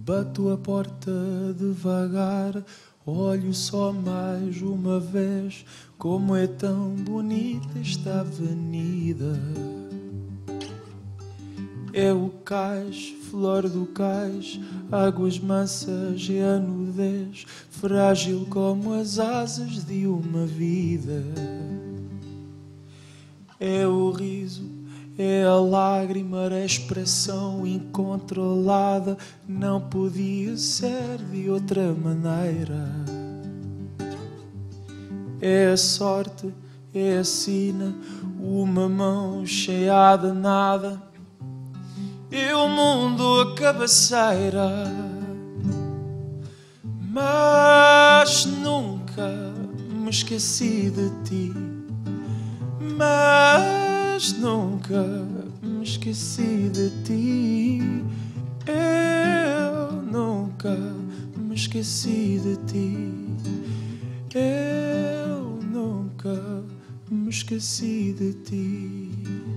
bato a porta devagar, olho só mais uma vez, como é tão bonita esta avenida. É o cais, flor do cais, águas mansas e a nudez, frágil como as asas de uma vida. É o riso, é a lágrima, a expressão incontrolada, não podia ser de outra maneira. É a sorte, é a sina, uma mão cheia de nada, e o mundo a cabeceira. Mas nunca me esqueci de ti, mas nunca me esqueci de ti. Eu nunca me esqueci de ti. Eu nunca me esqueci de ti.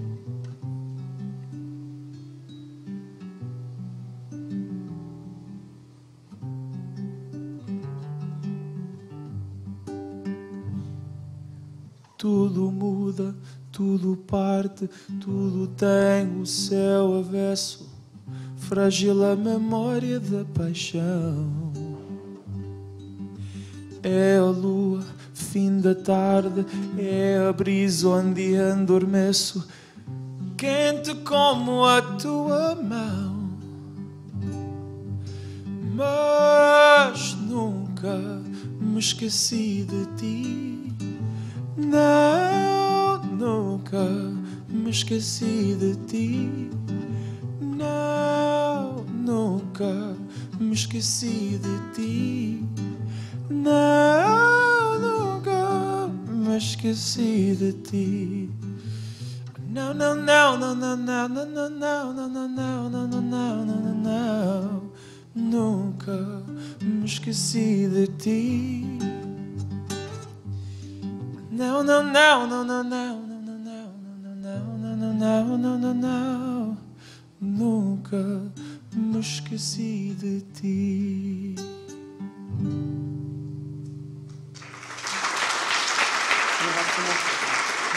Tudo muda, tudo parte, tudo tem o céu avesso, frágil a memória da paixão. É a lua, fim da tarde, é a brisa onde adormeço, quente como a tua mão. Mas nunca me esqueci de ti. Não, nunca me esqueci de ti. Não, nunca me esqueci de ti. Não, nunca me esqueci de ti. Não, não, não, não, não, não, não, não, não, não, não, não, não, não, não, não, nunca me esqueci de ti. Não, não, não, não, não, não, não, não, não, não, não, não, não, não, não, nunca me esqueci de ti. Não vai ser